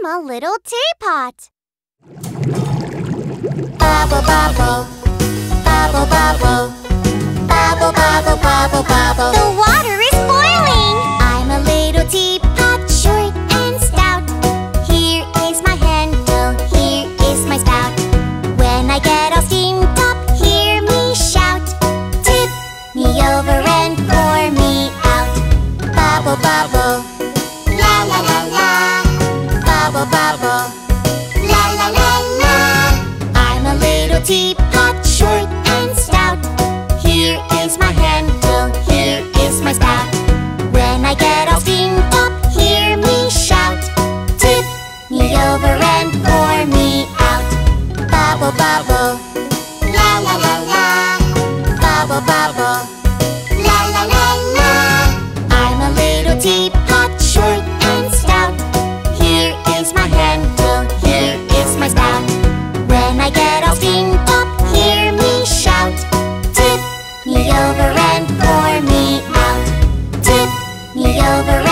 a little teapot. Bubble, bubble, bubble, bubble, bubble, bubble, bubble, bubble. The water is boiling. I'm a little teapot, short and stout. Here is my handle, here is my spout. When I get all steamed up, hear me shout. Tip me over and pour me out. Bubble, bubble, la la la la. Bubble, bubble, la la la la. I'm a little teapot, short and stout. Here is my handle, here is my spout. When I get all steamed up, hear me shout. Tip me over and pour me out. Bubble, bubble, la la la la. Bubble, bubble, la la la la. I'm a little teapot, short and stout. Here is my handle, here is my spout. When I get all steamed up, hear me shout. Tip me over and pour me out. Tip me over